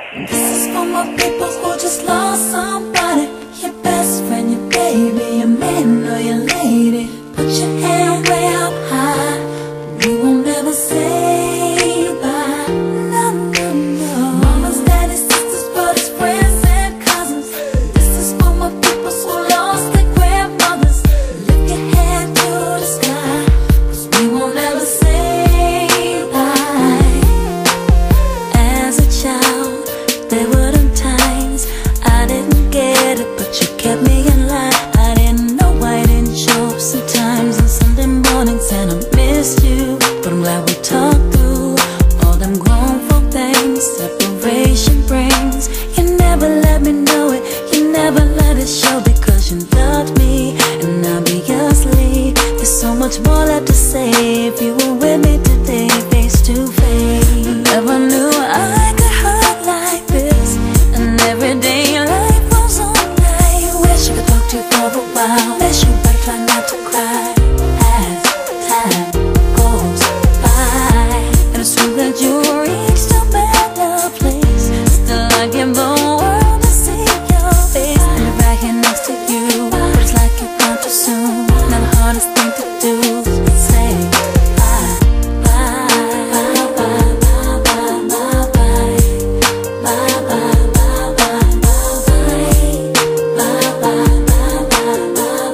This is for my people who just lost somebody. Your best friend, your baby, your man or your lady. Put your hand way up high. We won't ever say bye. No, no, no. Mamas, daddies, sisters, brothers, friends and cousins. This is for my people who lost their grandmothers. Lift your hand to the sky, 'cause we won't ever say bye. As a child, there were them times I didn't get it, but you kept me in line. I didn't know I didn't show up sometimes on Sunday mornings, and I missed you. But I'm glad we talked through all them grown folk things separation brings. You never let me know it, you never let it show, because you loved me and obviously there's so much more left to say. If you were with me today, face to face, never knew I could hurt like this. And everyday life goes on. I wish I could talk to you for a while. Wish you better try not to cry as time goes by. And it's true that you reached a better place. Still I give the world to see your face. And I'm right here next to you, but it's like you're gone too soon. Now the hardest thing to do is say bye, bye, bye, bye, bye, bye, bye, bye. Bye, bye, bye, bye, bye, bye. Bye, bye, bye, bye, bye,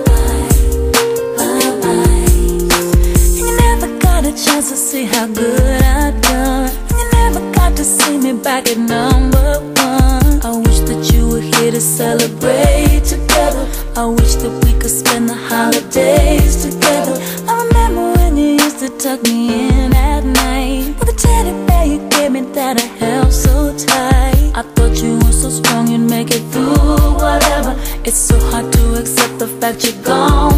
bye, bye. And you never got a chance to see how good I've done. And you never got to see me back at number one. I wish that you were here to celebrate together. I wish that we could spend the holidays together. I remember when you used to tuck me in at night with a teddy bear you gave me that I held so tight. I thought you were so strong you'd make it through whatever. It's so hard to accept the fact you're gone